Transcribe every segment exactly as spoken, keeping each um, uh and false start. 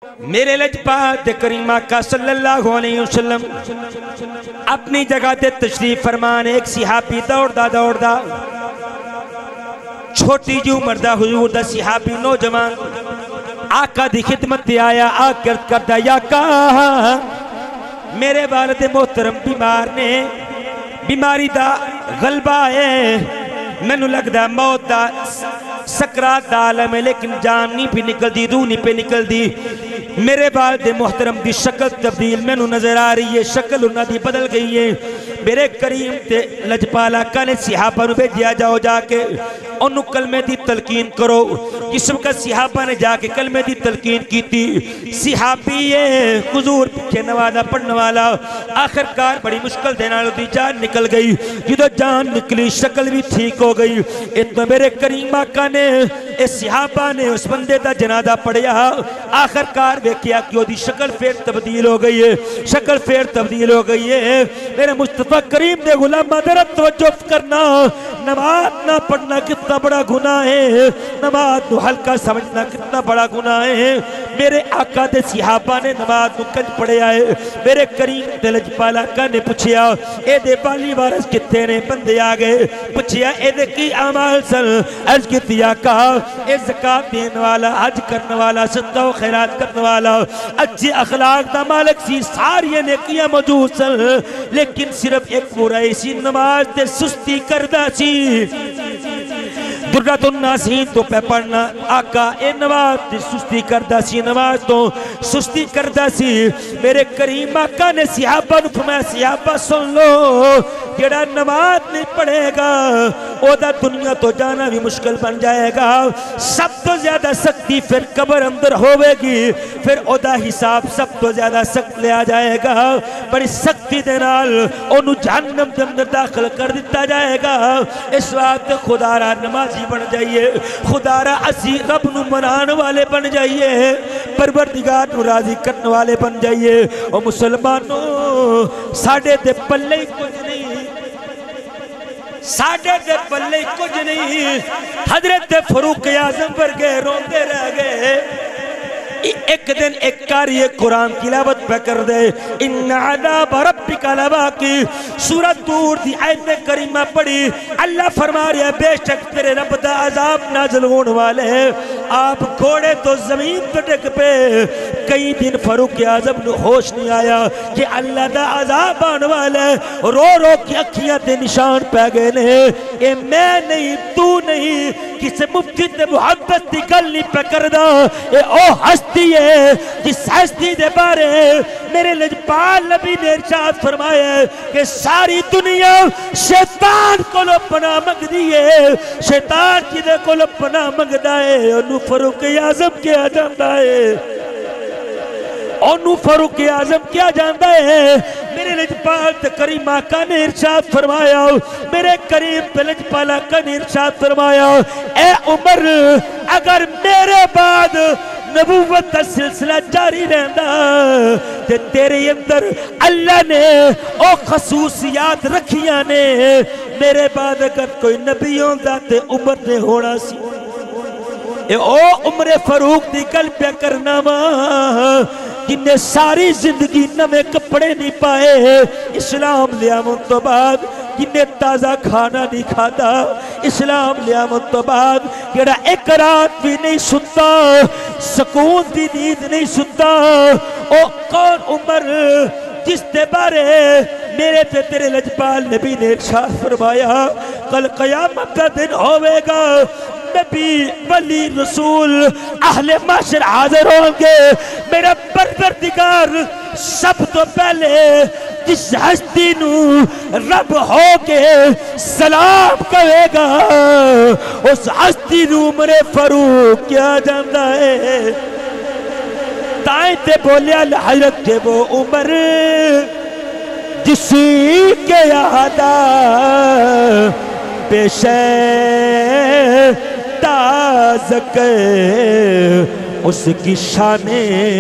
میرے لجپات کریم آقا صلی اللہ علیہ وسلم اپنی جگہ تے تشریف فرمان ایک صحابی دوڑ دا دوڑ دا چھوٹی جو مردہ حضور دا صحابی نوجوان آقا دی خدمت تے آیا آکر کردہ یا آقا میرے والد محترم بیمار نے بیماری دا غلبہ ہے مینوں لگدا موت دا سکرات دا عالم ہے لیکن جان نہیں پہ نکل دی روح نہیں پہ نکل دی میرے والد محترم دی شکل تبدیل مینوں نظر آ رہی ہے شکل انہاں دی بدل گئی ہے میرے کریم تے لجپالا آقا نے صحابہ نو بھیجیا جاؤ جا کے انہوں کلمے دی تلقین کرو جسم کا صحابہ نے جا کے کلمے دی تلقین کی تھی صحابی ہے حضور پچھے نوازہ پڑھنے والا آخر کار بڑی مشکل دینا لو دی جان نکل گئی جدو جان نکلی شکل بھی ٹھیک ہو گئی اتنا میرے کریم آقا نے اس صحابہ نے اس بندے دا جنازہ پڑھیا آخر کار کیا کہ وہ دی شکل پھر تبدیل ہو گئی ہے شکل پھر تبدیل ہو گئی ہے میرے مصطفیٰ کریم نے غلام مدرت توجہ کرنا نماز نہ پڑھنا کتنا بڑا گناہ ہے نماز نو ہلکا سمجھنا کتنا بڑا گناہ ہے میرے آقا دے صحابہ نے نماز نو کج پڑھے آئے میرے کریم دے لجپال آقا نے پوچھیا اے دے بالی وارث کتے نے بندے آگئے پوچھیا اے دے کی اعمال سن عرض کیتی آقا اے زکاة دین والا حج کرنے والا صدقہ و خیرات کرنے والا اچھے اخلاق دا مالک سی ساری نیکیاں موجود سن لیکن صرف ایک برائی سی نماز تے سستی کردہ سی درات الناسین تو پہ پڑھنا آقا اے نماز تے سستی کردہ سی نماز تو سستی کردہ سی میرے کریم آقا نے صحابہ نو فرمایا صحابہ سن لو جڑا نماز نہیں پڑھے گا او دا دنیا تو جانا بھی مشکل بن جائے گا سب تو زیادہ سختی پھر قبر اندر ہوئے گی پھر او دا حساب سب تو زیادہ سخت لے آ جائے گا بڑی سختی دینال انہوں جہنم دے اندر داخل کر دیتا جائے گا اس وقت خدا را نمازی بن جائیے خدا را اسی رب نو منان والے بن جائیے پروردگار نو راضی کرنے والے بن جائیے او مسلمانوں ساڑھے دے پلے کچھ نہیں ساڑھے دے پلے کچھ نہیں حضرت فاروق اعظم پر گئے روندے رہ گئے ایک دن ایک کاری قرآن تلاوت پہ کر دے ان عذاب ربک لواقع سورۃ طور دی آیت کریمہ پڑھی اللہ فرما رہا ہے بے شک تیرے رب دا عذاب نازل ہونے والے ہیں آپ گھوڑے تو زمین تو ڈگ پہ کئی دن فاروق اعظم نے ہوش نہیں آیا کہ اللہ دا عذاب آنے والے رو رو کی اکھیاں تے نشان پہ گئے نے اے میں نہیں تو نہیں کسے مفتی تے محبت دی گل نہیں پہ کردہ اے او ہستی ہے جس ہستی دے بارے میرے لجپال نبی نے ارشاد فرمایا ہے کہ ساری دنیا شیطان کو لو پناہ مگ دیئے شیطان کی دے کو لو پناہ مگ دائے انہوں فاروق اعظم کیا جاندہ ہے انہوں فاروق اعظم کیا جاندہ ہے میرے لجپال کریم آقا نے ارشاد فرمایا میرے کریم لجپال آقا نے ارشاد فرمایا اے عمر اگر میرے بعد نبوت کا سلسلہ جاری رہندا تے تیرے اندر اللہ نے او خصوصیات رکھیاں نے میرے بعد اگر کوئی نبی ہوندا تے عمر نے ہونا سی اے او عمر فاروق دی گل پہ کرنا وا جنہیں ساری زندگی نوے کپڑے نہیں پائے اسلام لیا من تو بعد جنہیں تازہ کھانا نہیں کھاتا اسلام لیا من تو بعد جڑا ایک رات بھی نہیں سنتا سکون دی نیند نہیں سنتا او کون عمر جس دے بارے میرے تے تیرے لجپال نبی نے ارشاد فرمایا کل قیامت کا دن ہوئے گا نبی ولی رسول اہل معاشر حاضر ہوں گے میرا پروردگار سب تو پہلے جس ہستی نو رب ہو کے سلام کہے گا اس ہستی نو عمر فاروق کیا جاندہ ہے تائیں تے بولیا حضرت کے وہ عمر جسی کے یادہ پیشے تازک اس کی شان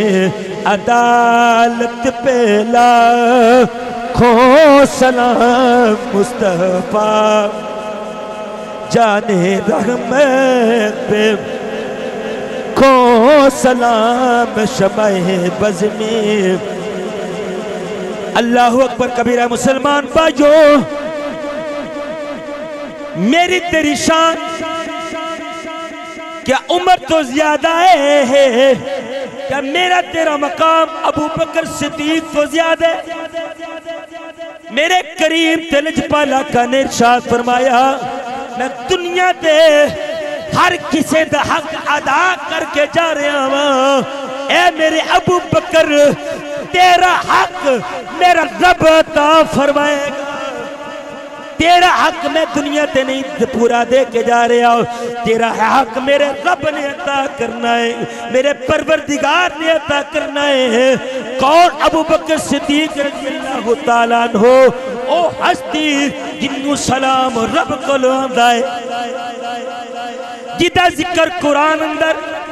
عدالت پہ لاکھوں سلام مصطفیٰ جانے رحمت پہ لکھوں سلام شمع بز میں۔ اللہ اکبر کبیرہ مسلمان بھائیو، میری تیری شان کیا عمر تو زیادہ ہے، کیا میرا تیرا مقام ابو بکر صدیق تو زیادہ ہے؟ میرے کریم تلج پالا کا نے ارشاد فرمایا، میں دنیا دے ہر کسی دا حق ادا کر کے جا رہا ہوں، اے میرے ابو بکر تیرا حق میرا رب عطا فرمائے گا، تیرا حق میں دنیا تے نہیں پورا دے کے جا رہا ہوں، تیرا حق میرے رب نے عطا کرنا ہے، میرے پروردگار نے عطا کرنا ہے۔ کون؟ ابو بکر صدیق رضی اللہ تعالیٰ عنہ، او ہستی جنو سلام رب کو لوندہ ہے، جدہ ذکر قرآن اندر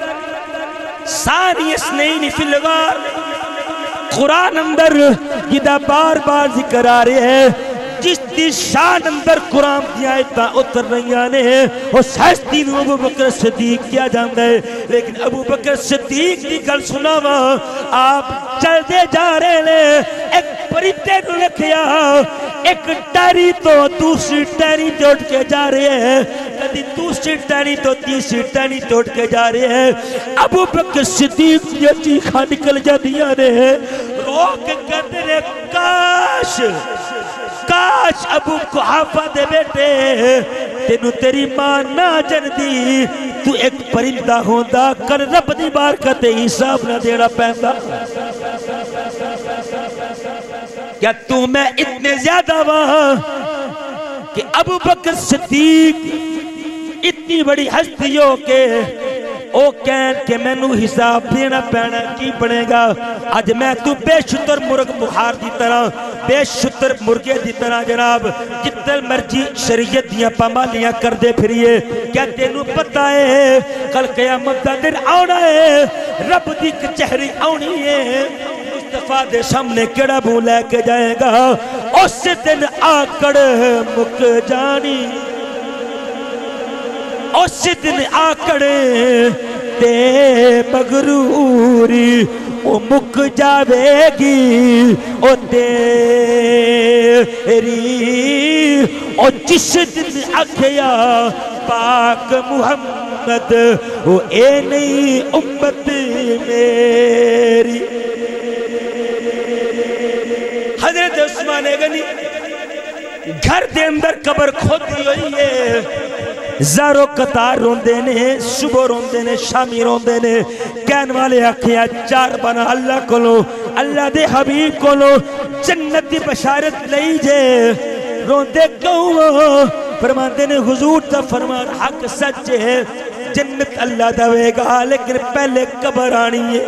ثانی اسنین فی الغار، قرآن اندر جدہ بار بار ذکر آ رہے ہیں، جس دی شان اندر قرآن دی آیتاں اتر رہی آنے ہیں، اس ہستی نو ابو بکر صدیق کیا جاندہ ہے، لیکن ابو بکر صدیق دی گل سناوا، آپ چل دے جا رہے لے، ایک پریتے نو لکھیا، ایک ٹیری تو دوسری ٹیری توڑ کے جا رہے ہیں، کدی دوسری ٹیری تو تیسری ٹیری توڑ کے جا رہے ہیں۔ ابو بکر صدیق یہ چیخا نکل جا دیا نے، روک کہتے رہے، کاش کاش ابو قحافہ دے بیٹے تینو تیری ماں نہ جن دی، تو ایک پرندہ ہوندہ کر رب دی بارکت حساب نہ دینا پہندا۔ کیا تو میں اتنے زیادہ وہاں کہ ابو بکر صدیق اتنی بڑی ہستی ہو کے او کہن کہ میں نو حساب دینا پینا کی بنے گا، آج میں تو بے شتر مرغ بخار دی طرح، بے شتر مرغے دی طرح جناب جتل مرجی شریعت دیاں پامالیاں کر دے پھریے، کیا تینو پتہ ہے کل قیامت دا دن آنا ہے، رب دی کچہری آنی ہے، مصطفیٰ دے سامنے کیڑا بھو لے کے جائے گا، اس دن آکڑ مک جانی، اس دن آکڑے تے مغروری او مک جاوے گی او تیری، او جس دن آکھیا پاک محمد او اے نئی امت میری۔ حضرت عثمان غنی گھر دے اندر قبر کھودی ہوئی ہے، زارو قطار روندے نے، صبح روندے نے، شامی روندے نے، کہن والے آکھیا چار بنا اللہ کو لو، اللہ دے حبیب کو لو، جنت دی بشارت لئی جے، روندے کہوں فرماندے نے حضور تا فرمان حق سچ ہے، جنت اللہ دوے گا، لیکن پہلے قبر آنی ہے،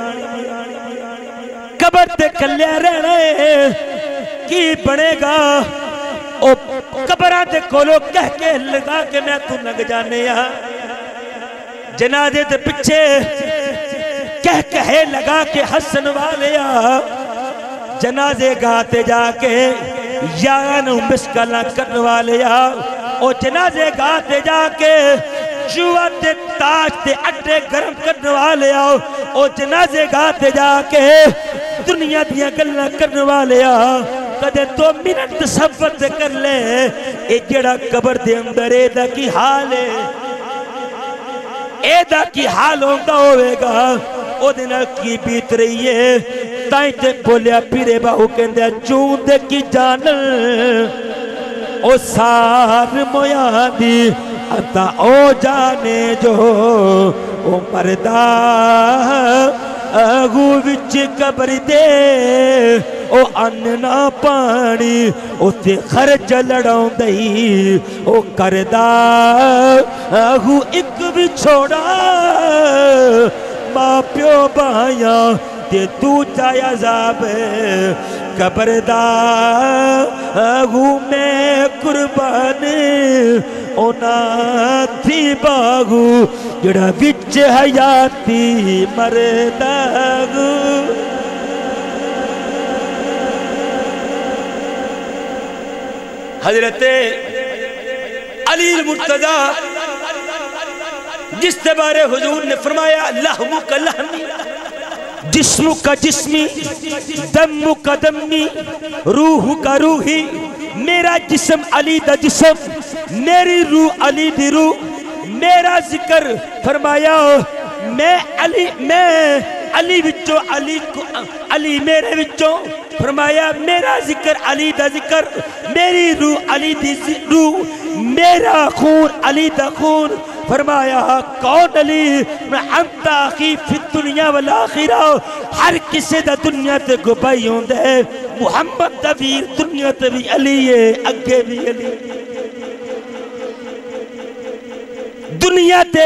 قبر تے کلیا رہنا ہے، کی بنے گا؟ او قبرہ دے کولو کہہ کے لگا کے میں تو لگ جانے ہاں، جنازے دے پچھے کہہ کہے لگا کے حسن والے ہاں، جنازے گاتے جا کے یانو مسکلہ کرنے والے ہاں، او جنازے گاتے جا کے جوہ تے تاج تے اٹھے گرم کرنے والے ہاں، او جنازے گاتے جا کے دنیا دیا گلہ کرنے والے ہاں، کدے دو منٹ تصور دے کر لے، اے جڑا قبر دے اندر اے دا کی حال ہے، اے دا کی حال ہوندہ ہوئے گا، او دینا کی بیت رہی ہے، تائیں تے بولیا پیرے باہو کہندے چون دے کی جانل، او سار مویاں دی اتا او جانے جو او مردہ آگو وچ قبر دے او اننا پانی او تے خرچ لڑاؤں دئی او کردہ آگو ایک بھی چھوڑا ماں پیو بھائیاں تے تو چاہے عذاب قبر دا آگو میں قربان اونا تھی باغو جڑا وچ حیاتی مرداغو۔ حضرت علی المرتضی جس کے بارے حضور نے فرمایا لحمو کا لحمی، جسم کا جسمی، دم کا دمی، روح کا روحی، میرا جسم علی دا جسم، میری روح علی دی روح، میرا ذکر فرمایا میں علی میں علی وچوں علی علی میرے وچوں، فرمایا میرا ذکر علی دا ذکر، میری روح علی دی روح، میرا خون علی دا خون، فرمایا کون علی میں انت اخی فی الدنیا والآخرہ، ہر کسی دا دنیا تے گبائی ہوں دے، محمد دا ویر دنیا تے بھی علی ہے، اگے بھی علی، دنیا تے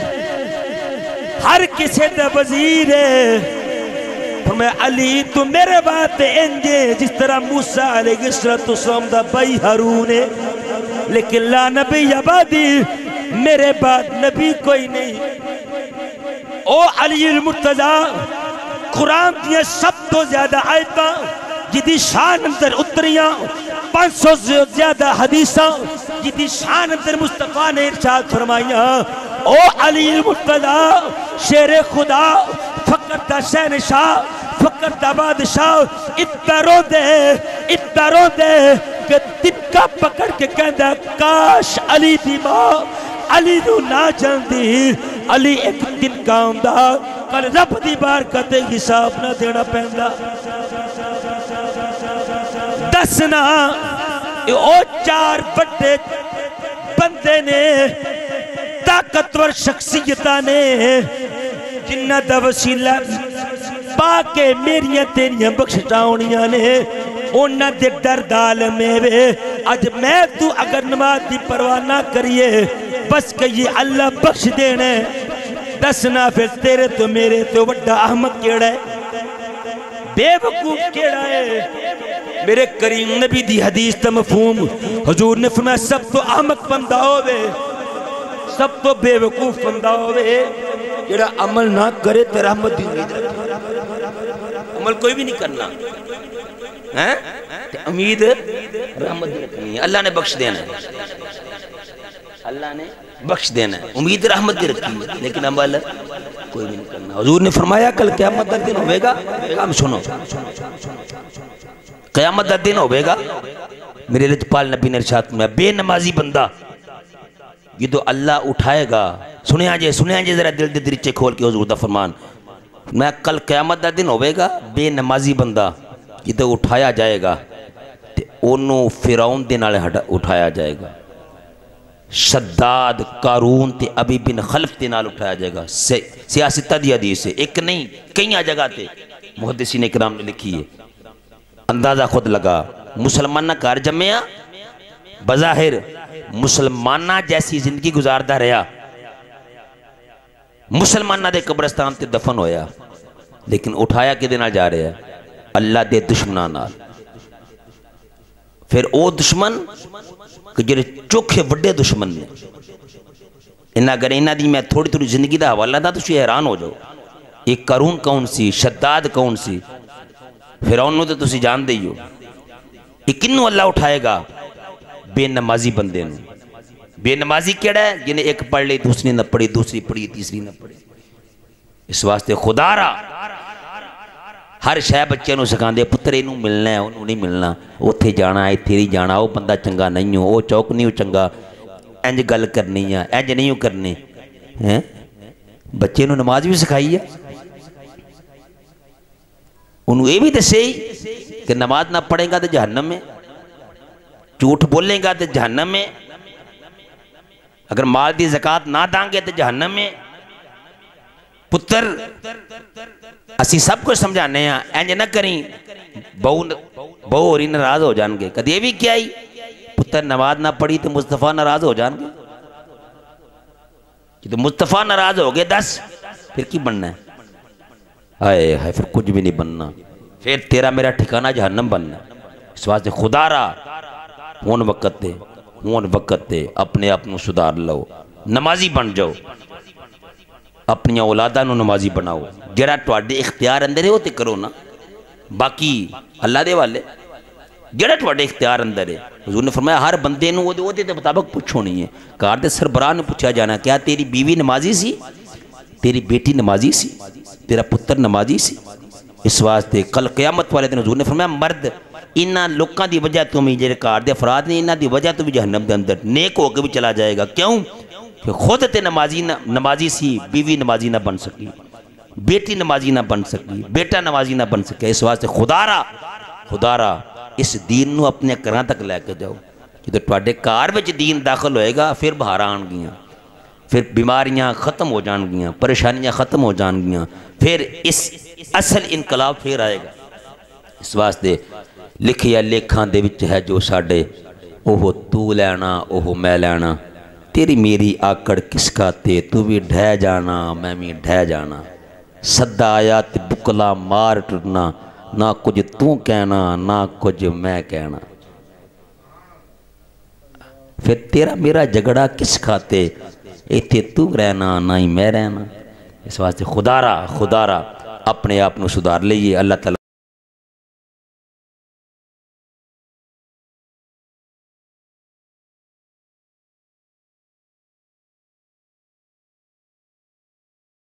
ہر کسی دا وزیر ہے، فرمایا علی تو میرے بات انجے جس طرح موسیٰ علیہ السلام دا بھائی ہارون ہے، لیکن لا نبی عبادی میرے بعد نبی کوئی نہیں۔ او علی المرتضیٰ قرآن دیا سب تو زیادہ آیتاں جدی شان اندر اتریاں، پانچ سو سے زیادہ حدیثاں جدی شان اندر مصطفیٰ نے ارشاد فرمائیاں، او علی المرتضیٰ شیر خدا، فقر دا شہنشاہ، فقر دا بادشاہ، اتنا رو دے اتنا رو دے کہ تنکا پکڑ کے کہندہ کاش علی دی ماں علی نو نہ جاندی، علی ایک دن کا آمدہ کل رب دی بارکتے حساب نہ دینا پہندہ۔ دسنا او چار بڑے بندے نے، طاقتور شخصیتہ نے، جنہ دا وسیلہ پاکے میریاں تیریاں بخشٹاؤنیاں نے، انہ دے دردال میں وے آج میں تو اگر نماز دی پرواہ نہ کریے بس کہ یہ اللہ بخش دینے، دسنا پھر تیرے تو میرے تو وڈا احمد کیڑا ہے، بے وقوف کیڑا ہے۔ میرے کریم نبی دی حدیث تا مفہوم حضور نے فرمایا سب تو احمد بندہ ہوئے، سب تو بے وقوف بندہ ہوئے جڑا عمل نہ کرے تے رحمت دی امید رکھے، عمل کوئی بھی نہیں کرنا ہے، امید رحمت دی رکھنی ہے، اللہ نے بخش دینا ہے، اللہ نے بخش دینا ہے، امید رحمت دی رکھنی ہے، لیکن عمل کوئی بھی نہیں کرنا۔ حضور نے فرمایا کل قیامت دا دن ہوئے گا، پیغام سنو، قیامت دا دن ہوئے گا، میرے لجپال نبی نے ارشاد فرمایا بے نمازی بندہ یہ تو اللہ اٹھائے گا، سنیں آجے سنیں آجے ذرا دل دے درچے کھول کے حضور دا فرمان، میں کل قیامت دا دن ہوئے گا، بے نمازی بندہ یہ تو اٹھایا جائے گا، تے انہوں فرعون دے نالے اٹھایا جائے گا، شداد قارون تے ابی بن خلف تے نال اٹھایا جائے گا، سیاستہ دی حدیث ہے، ایک نہیں کئی جگہ تے محدثین اکرام نے لکھی ہے، اندازہ خود لگا، مسلمانہ کار جمعہ بظاہر مسلمانہ جیسی زندگی گزاردہ رہا، مسلمانہ دے قبرستان تے دفن ہویا، لیکن اٹھایا کے دینا جا رہا ہے اللہ دے دشمنان نال، پھر او دشمن کہ جڑے چوکھے وڈے دشمن نے، انہا اگر انہا دی میں تھوڑی تھوڑی زندگی دا حوالہ دا تو شیئے حیران ہو جاؤ، ایک قارون کون سی، شداد کون سی، فرعون نو تو تسی جان دے ہو، ایک انہوں اللہ اٹھائے گا بے نمازی بندے نے، بے نمازی کیڑا ہے جنہیں ایک پڑھ لے دوسری نہ پڑھی، دوسری پڑھی تیسری نہ پڑھی، اس واسطے خدا را ہر شے بچے نو سکھان دے پتر انہوں ملنا ہے انہوں نہیں ملنا، وہ تھے جانا ہے تیری جانا، وہ بندہ چنگا نہیں ہو، وہ چوک نہیں ہو چنگا، اینج گل کرنی ہے اینج نہیں ہو کرنی، بچے نو نماز بھی سکھائی ہے، انہوں یہ بھی دسے کہ نماز نہ پڑھیں گا تو جہنم میں، جھوٹ بولیں گا تو جہنم میں، اگر مال دی زکاة نہ دانگے تو جہنم میں، پتر اسی سب کو سمجھانے ہیں اینج نہ کریں، بہو اور ہی ناراض ہو جانگے، کہتے یہ بھی کیا ہی پتر نماز نہ پڑھی تو مصطفیٰ ناراض ہو جانگے، کہ تو مصطفیٰ ناراض ہو گئے دس پھر کی بننا ہے، آئے ہے پھر کچھ بھی نہیں بننا، پھر تیرا میرا ٹھکانہ جہنم بننا، اس واسطے خدا را ہون وقت دے ہون وقت دے اپنے اپنوں سدھار لو، نمازی بن جاؤ، اپنی اولادہ نو نمازی بناؤ، جڑا تواڈے اختیار اندر ہے ہوتے کرو نا، باقی اللہ دے والے جڑا تواڈے اختیار اندر ہے حضور نے فرمایا ہر بندے نو وہ دے مطابق پوچھو نہیں ہے. گھر دے سربراہ نے پوچھا جانا کیا تیری بیوی نمازی سی، تیری بیٹی نمازی سی، تیرا پتر نمازی سی؟ اس واسطے کل قیامت والے دن حضور نے فرمایا مرد انہاں لوکاں دی وجہ تو بھی جڑے گھر دے افراد نے انہاں دی وجہ تو بھی جہنم دے اندر نیک ہو کے بھی چلا جائے گا. کیوں کہ خود تے نمازی نمازی سی، بیوی نمازی نہ بن سکی، بیٹی نمازی نہ بن سکی، بیٹا نمازی نہ بن سکے. اس واسطے خدا را خدا را اس دین نو اپنے گھراں تک لے کے جاؤ. جدوں تواڈے گھر وچ دین داخل ہوئے گا پھر بہار آن گیاں، پھر بیماریاں ختم ہو جان گیاں، پریشانیاں ختم ہو جان گیاں، پھر اس اصل انقلاب پھر آئے گا. اس واسطے لکھیا لیکھاں دے وچ ہے جو ساڈے اوہ تو لینا اوہ میں لینا، تیری میری آکڑ کس کا تے تو بھی ڈھہ جانا میں بھی ڈھہ جانا. سدا آیا تے بکلا مار ٹرنا، نہ کچھ تو کہنا نہ کچھ میں کہنا. پھر تیرا میرا جھگڑا کس کھاتے ایتھے تو رہنا نہ ہی میں رہنا. اس واسطے خدا را خدا را اپنے آپ نو سدھار لئیے. اللہ تعالیٰ